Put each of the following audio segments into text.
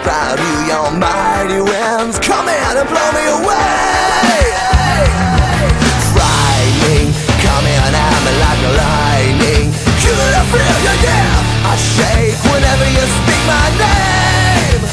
describe you. Your mighty winds come in and blow me away. Frightening, coming at me like lightning. You don't feel you, yeah. I shake whenever you speak my name.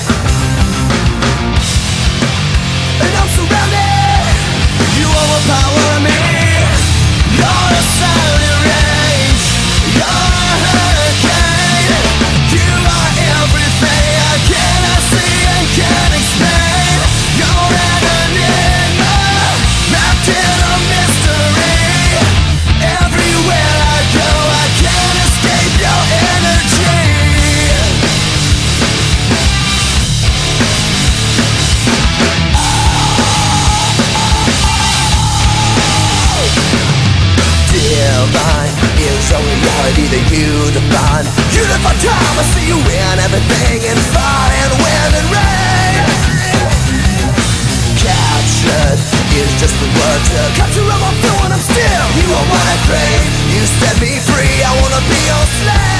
And I'm surrounded. You overpower me. You're a silent rage. You're a hurricane. You are everything I cannot see and can't explain. You're an enigma, wrapped in a mystery. Everywhere I go, I can't escape your energy. Divine is only reality that you define. You live for time, I see you in everything, in fire and wind and rain. Captured is just the word to capture how I'm feeling. I'm still you are what I crave. You set me free, I wanna be your slave.